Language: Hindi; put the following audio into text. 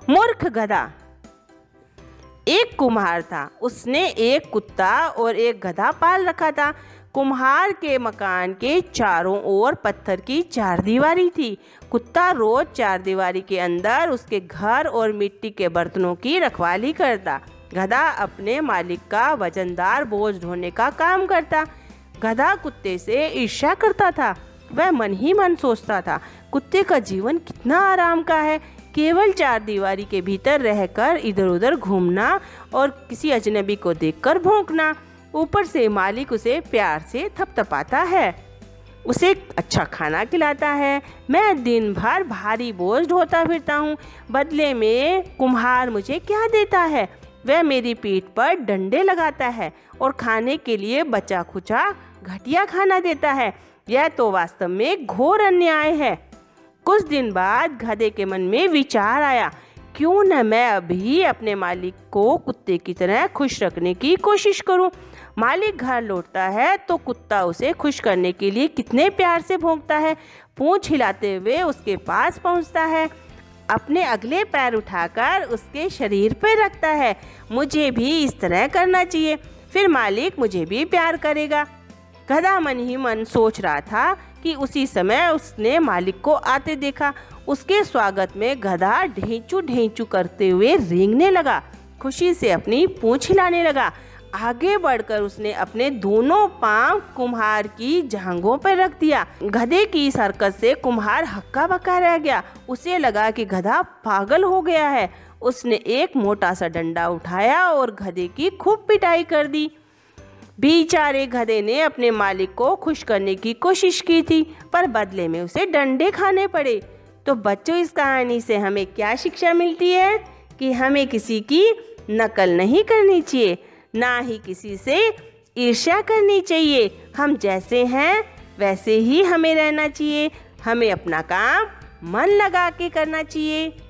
मूर्ख गधा। एक कुम्हार था, उसने एक कुत्ता और एक गधा पाल रखा था। कुम्हार के मकान के चारों ओर पत्थर की चारदीवारी थी। कुत्ता रोज चारदीवारी के अंदर उसके घर और मिट्टी के बर्तनों की रखवाली करता। गधा अपने मालिक का वजनदार बोझ ढोने का काम करता। गधा कुत्ते से ईर्ष्या करता था। वह मन ही मन सोचता था, कुत्ते का जीवन कितना आराम का है, केवल चारदीवारी के भीतर रहकर इधर उधर घूमना और किसी अजनबी को देखकर भौंकना। ऊपर से मालिक उसे प्यार से थपथपाता है, उसे अच्छा खाना खिलाता है। मैं दिन भर भारी बोझ ढोता फिरता हूँ, बदले में कुम्हार मुझे क्या देता है? वह मेरी पीठ पर डंडे लगाता है और खाने के लिए बचा खुचा घटिया खाना देता है। यह तो वास्तव में घोर अन्याय है। कुछ दिन बाद गधे के मन में विचार आया, क्यों न मैं अभी अपने मालिक को कुत्ते की तरह खुश रखने की कोशिश करूं। मालिक घर लौटता है तो कुत्ता उसे खुश करने के लिए कितने प्यार से भौंकता है, पूंछ हिलाते हुए उसके पास पहुंचता है, अपने अगले पैर उठाकर उसके शरीर पर रखता है। मुझे भी इस तरह करना चाहिए, फिर मालिक मुझे भी प्यार करेगा। गधा मन ही मन सोच रहा था कि उसी समय उसने मालिक को आते देखा। उसके स्वागत में गधा ढेंचू ढेंचू करते हुए रेंगने लगा, खुशी से अपनी पूंछ हिलाने लगा। आगे बढ़कर उसने अपने दोनों पांव कुम्हार की जांघों पर रख दिया। गधे की इस हरकत से कुम्हार हक्का बक्का रह गया। उसे लगा कि गधा पागल हो गया है। उसने एक मोटा सा डंडा उठाया और गधे की खूब पिटाई कर दी। बेचारे गधे ने अपने मालिक को खुश करने की कोशिश की थी, पर बदले में उसे डंडे खाने पड़े। तो बच्चों, इस कहानी से हमें क्या शिक्षा मिलती है कि हमें किसी की नकल नहीं करनी चाहिए, ना ही किसी से ईर्ष्या करनी चाहिए। हम जैसे हैं वैसे ही हमें रहना चाहिए। हमें अपना काम मन लगा के करना चाहिए।